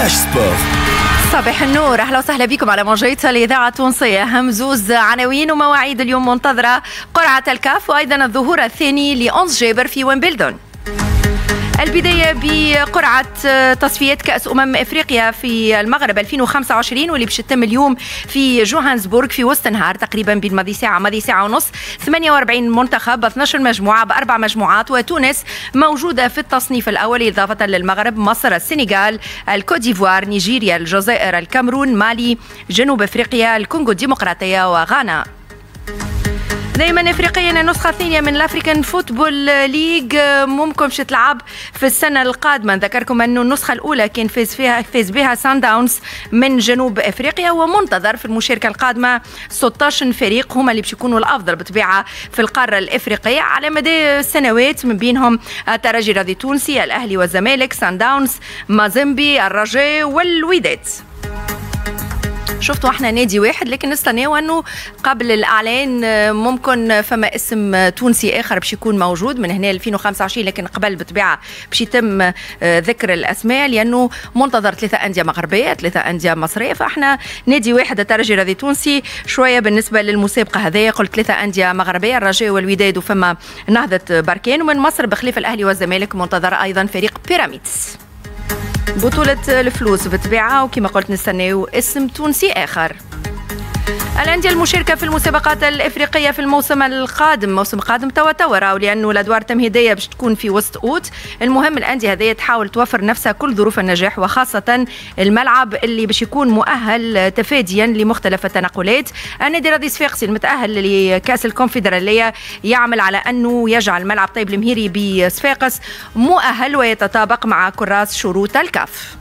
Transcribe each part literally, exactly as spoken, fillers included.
فلاش سبور. صباح النور، اهلا وسهلا بكم على موجات الاذاعه التونسيه. همزوز عناوين ومواعيد اليوم منتظره قرعه الكاف وايضا الظهور الثاني لأونس جابر في ويمبلدون. البداية بقرعة تصفيات كأس أمم إفريقيا في المغرب ألفين وخمسة وعشرين واللي باش تتم اليوم في جوهانسبورغ في وسط نهار تقريبا بين ماضي ساعة ماضي ساعة ونص. ثمانية وأربعين منتخب اثناش مجموعة بأربع مجموعات، وتونس موجودة في التصنيف الأول إضافة للمغرب، مصر، السنغال، الكوت ديفوار، نيجيريا، الجزائر، الكاميرون، مالي، جنوب إفريقيا، الكونغو الديمقراطية وغانا. دائما افريقيا النسخه الثانيه من الافريكان فوتبول ليج ممكن باش تلعب في السنه القادمه. نذكركم انه النسخه الاولى كان فاز فيها فاز بها سان داونز من جنوب افريقيا، ومنتظر في المشاركه القادمه ستة عشر فريق هما اللي باش يكونوا الافضل بطبيعه في القاره الافريقيه على مدى سنوات، من بينهم الترجي الرياضي التونسي، الاهلي والزمالك، سان داونز، مازيمبي، الرجاء والوداد. شفتوا احنا نادي واحد، لكن نستناو انه قبل الاعلان ممكن فما اسم تونسي اخر باش يكون موجود من هنا ألفين وخمسة وعشرين، لكن قبل بطبيعه باش يتم ذكر الاسماء لانه منتظر ثلاثه انديه مغربيه ثلاثه انديه مصريه، فاحنا نادي واحد الترجي الرياضي التونسي. شويه بالنسبه للمسابقه هذه قلت ثلاثه انديه مغربيه، الرجاء والوداد وفما نهضه بركان، ومن مصر بخلاف الاهلي والزمالك منتظر ايضا فريق بيراميدز. بطولة الفلوس بطبيعة، وكما قلت نستناو اسم تونسي آخر. الأندية المشاركة في المسابقات الإفريقية في الموسم القادم، موسم قادم توا توا راهو، لأنه الأدوار التمهيدية باش تكون في وسط أوت. المهم الأندية هذه تحاول توفر نفسها كل ظروف النجاح، وخاصة الملعب اللي باش يكون مؤهل تفاديا لمختلف التنقلات. النادي الرياضي صفاقسي المتأهل لكأس الكونفدرالية يعمل على أنه يجعل ملعب طيب المهيري بصفاقس مؤهل ويتطابق مع كراس شروط الكاف.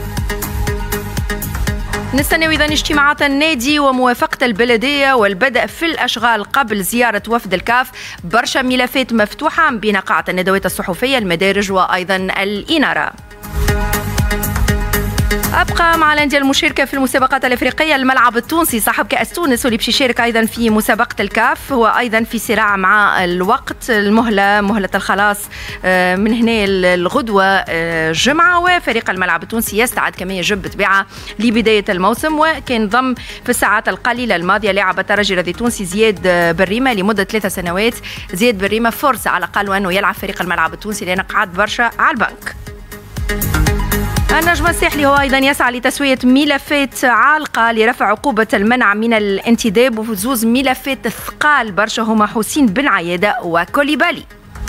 نستناو إذا اجتماعات النادي وموافقة البلدية والبدء في الأشغال قبل زيارة وفد الكاف. برشا ملفات مفتوحة بين قاعة الندوات الصحفية، المدارج وأيضا الإنارة. أبقى مع الأندية المشاركة في المسابقات الأفريقية. الملعب التونسي صاحب كأس تونس واللي باش يشارك أيضا في مسابقة الكاف هو أيضا في صراع مع الوقت، المهلة مهلة الخلاص من هنا الغدوة جمعة، وفريق الملعب التونسي يستعد كما يجب بطبيعة لبداية الموسم. وكان ضم في الساعات القليلة الماضية لاعب الترجي الرياضي التونسي زياد بريمة لمدة ثلاثة سنوات. زياد بريمة فرصة على الأقل وأنه يلعب فريق الملعب التونسي لأنه قعد برشا على البنك. النجم الساحلي هو أيضا يسعى لتسوية ملفات عالقة لرفع عقوبة المنع من الانتداب، وزوز ملفات ثقال برشا هما حسين بن عيادة وكوليبالي.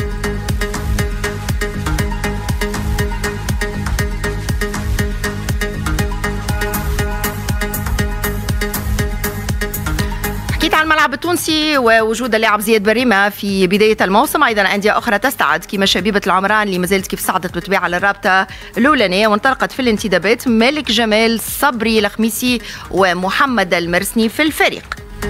حكيت عن الملعب التونسي ووجود اللاعب زياد بريمة في بداية الموسم. أيضا أندية أخرى تستعد كما شبيبة العمران اللي مازالت كيف صعدت بطبيعة للرابطة الأولانية وانطلقت في الانتدابات. مالك جمال، صبري الخميسي ومحمد المرسني في الفريق.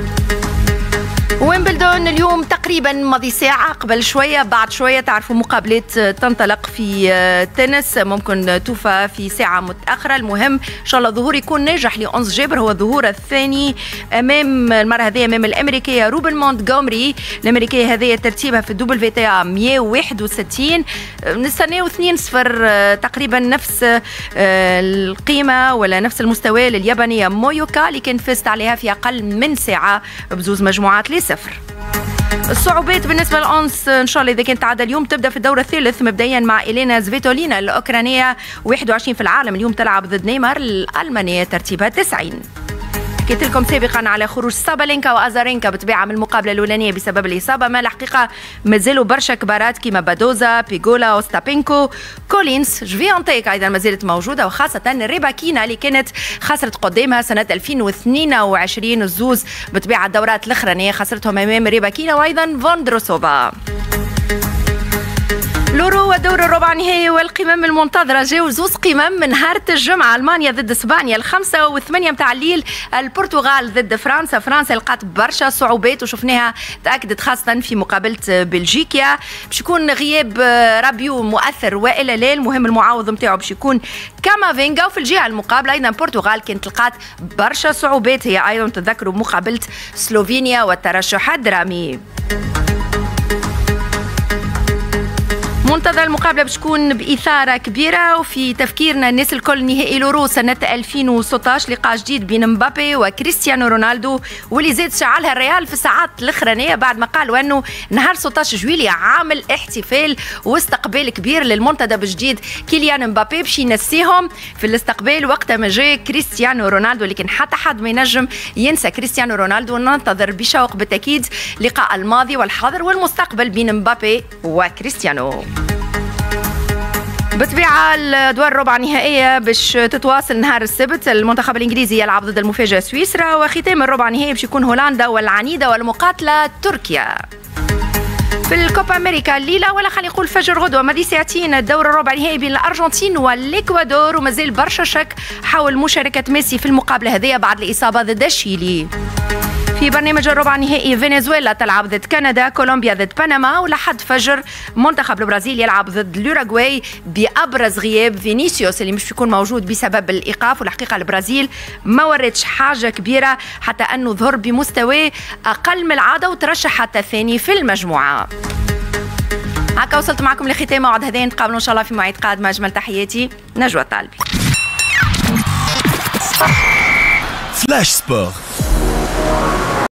ويمبلدون اليوم تقريبا ماضي ساعة قبل شوية بعد شوية تعرفوا مقابلات تنطلق في التنس، ممكن توفى في ساعة متأخرة. المهم إن شاء الله الظهور يكون ناجح لأونس جابر، هو الظهور الثاني أمام المرة هذه أمام الأمريكية روبن مونتغومري. الأمريكية هذه ترتيبها في الدبل في تي ا مئة وواحد وستين. نستناو اثنين صفر تقريبا نفس القيمة ولا نفس المستوى لليابانية مويوكا اللي كان فزت عليها في أقل من ساعة بزوز مجموعات لصفر. الصعوبات بالنسبة لأونس إن شاء الله إذا كانت تعادل اليوم تبدأ في الدور الثالث مبدئيا مع إلينا سفيتولينا الأوكرانية واحد وعشرين في العالم، اليوم تلعب ضد نيمار الألمانية ترتيبها تسعين. حكيت لكم سابقا على خروج سابالينكا وازارينكا بطبيعه من المقابله الاولانيه بسبب الاصابه، ما الحقيقه مازالوا برشا كبارات كيما بادوزا، بيغولا، اوستابينكو، كولينز، جفيونتيك ايضا ما زالت موجوده، وخاصه ريباكينا اللي كانت خسرت قدامها سنه ألفين واثنين وعشرين الزوز بطبيعه الدورات الاخرانيه خسرتهم امام ريباكينا وايضا فوندروسوفا. لورو ودور الربع نهائي والقمم المنتظرة. جاو زوز قمم من نهار الجمعة، ألمانيا ضد اسبانيا الخمسة والثمانية متاع الليل، البرتغال ضد فرنسا. فرنسا لقات برشا صعوبات وشفناها تأكدت خاصة في مقابلة بلجيكا. باش يكون غياب رابيو مؤثر وإلا لا، المهم المعاوض نتاعو باش يكون كامافينغا. وفي الجهة المقابلة أيضا البرتغال كانت لقات برشا صعوبات هي أيضا، تذكروا مقابلة سلوفينيا والترشح الدرامي. منتظر المقابلة باش تكون بإثارة كبيرة، وفي تفكيرنا الناس الكل نهائي اليورو سنة ألفين وستطاش، لقاء جديد بين مبابي وكريستيانو رونالدو، واللي زاد شعلها الريال في الساعات الأخرانية بعد ما قالوا أنه نهار ستطاش جويلية عامل احتفال واستقبال كبير للمنتدب الجديد كيليان مبابي باش ينسيهم في الاستقبال وقت ما جاء كريستيانو رونالدو. لكن حتى حد ما ينجم ينسى كريستيانو رونالدو. ننتظر بشوق بالتأكيد لقاء الماضي والحاضر والمستقبل بين مبابي وكريستيانو. بالطبيعة الأدوار الربع النهائية باش تتواصل نهار السبت. المنتخب الإنجليزي يلعب ضد المفاجأة سويسرا، وختام الربع النهائي باش يكون هولندا والعنيدة والمقاتلة تركيا. في الكوبا أمريكا الليلة ولا خلينا نقول فجر غدوة ماضي ساعتين الدور الربع النهائي بين الأرجنتين والإكوادور، ومازال برشا شك حول مشاركة ميسي في المقابلة هذه بعد الإصابة ضد تشيلي. في برنامج الربع النهائي فنزويلا تلعب ضد كندا، كولومبيا ضد بنما، ولحد فجر منتخب البرازيل يلعب ضد الأوروغواي بأبرز غياب فينيسيوس اللي مش بيكون موجود بسبب الإيقاف. والحقيقة البرازيل ما وردش حاجة كبيرة حتى أنه ظهر بمستوى أقل من العادة وترشح حتى ثاني في المجموعة. هكا وصلت معكم لختام موعد هذين، نتقابلوا إن شاء الله في موعد قادم. أجمل تحياتي نجوى الطالبي. فلاش سبور.